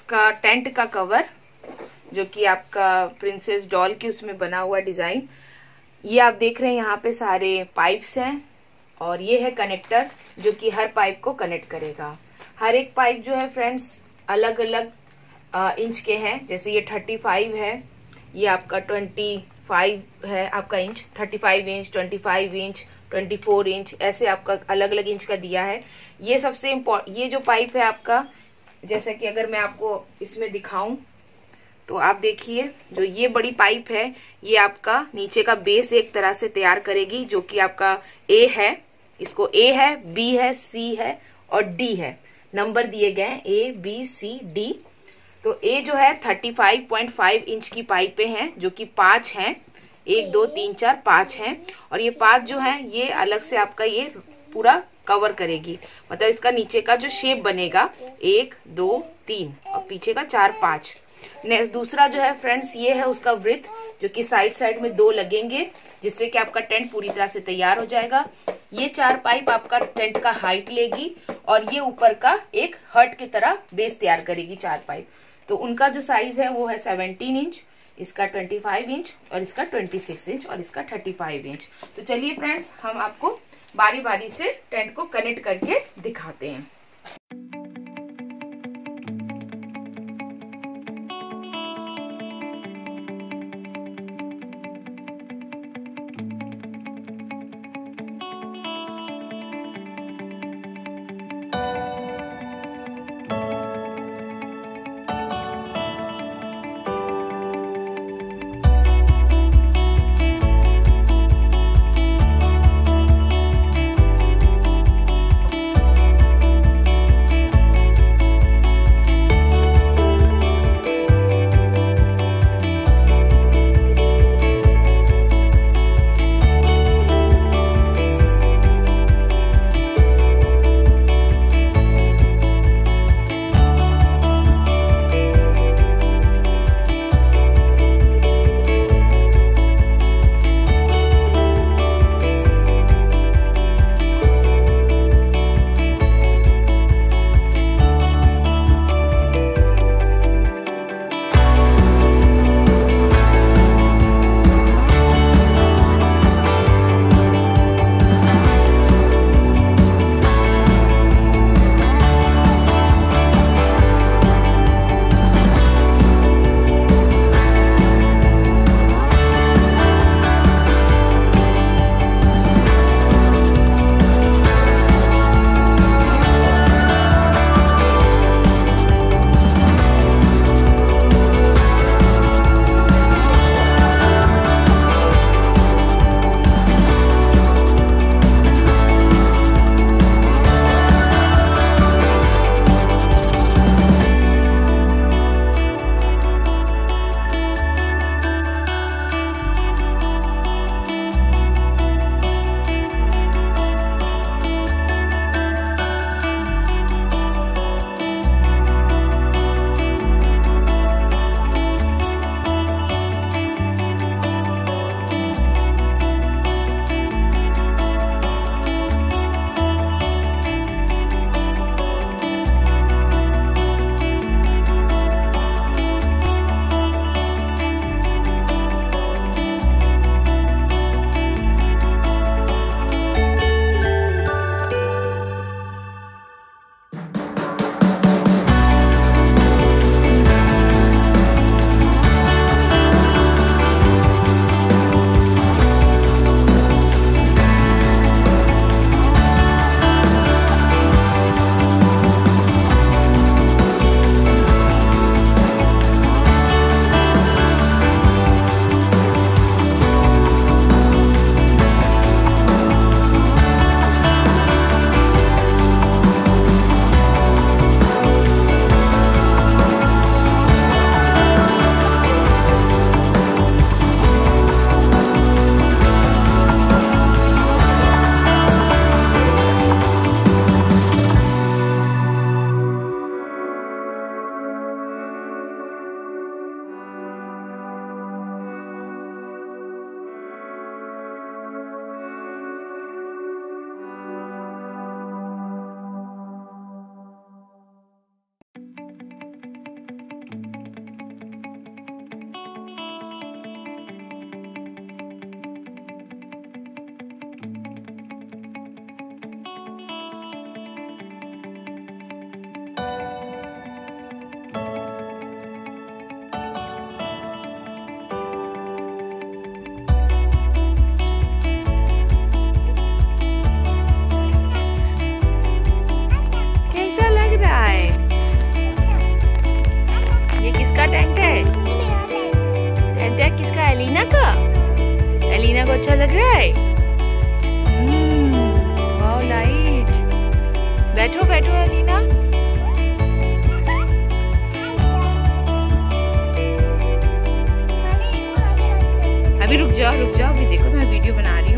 इसका टेंट का कवर, जो कि आपका प्रिंसेस डॉल की उसमें बना हुआ डिजाइन। ये आप देख रहे हैं यहाँ पे सारे पाइप्स हैं, और ये है कनेक्टर जो कि हर पाइप को कनेक्ट करेगा। हर एक पाइप जो है फ्रेंड्स अलग अलग इंच के हैं। जैसे ये 35 है, ये आपका 25 है आपका इंच, 35 इंच, 25 इंच, 24 इंच, ऐसे आपका अलग अलग इंच का दिया है। ये सबसे इम्पोर्टेंट, ये जो पाइप है आपका, जैसा कि अगर मैं आपको इसमें दिखाऊं तो आप देखिए, जो ये बड़ी पाइप है ये आपका नीचे का बेस एक तरह से तैयार करेगी, जो कि आपका ए है, इसको ए है, बी है, सी है और डी है, नंबर दिए गए ए बी सी डी। तो ए जो है 35.5 इंच की पाइपें हैं, जो कि 5 हैं, 1 2 3 4 5 हैं, और ये 5 जो है ये अलग से आपका ये पूरा कवर करेगी। मतलब इसका नीचे का जो शेप बनेगा 1 2 3 और पीछे का 4 5। नेक्स्ट दूसरा जो है फ्रेंड्स ये है उसका वृत्त, जो कि साइड साइड में 2 लगेंगे, जिससे कि आपका टेंट पूरी तरह से तैयार हो जाएगा। ये 4 पाइप आपका टेंट का हाइट लेगी, और ये ऊपर का एक हर्ट की तरह बेस तैयार करेगी 4 पाइप। तो उनका जो साइज है वो है 17 इंच, इसका 25 इंच, और इसका 26 इंच, और इसका 35 इंच। तो चलिए फ्रेंड्स, हम आपको बारी बारी से टेंट को कनेक्ट करके दिखाते हैं। टेंट है? टेंट है किसका? एलिना का? एलिना को अच्छा लग रहा है? Wow light. बैठो बैठो एलिना। अभी रुक जाओ अभी देखो तो मैं वीडियो बना रही हूँ।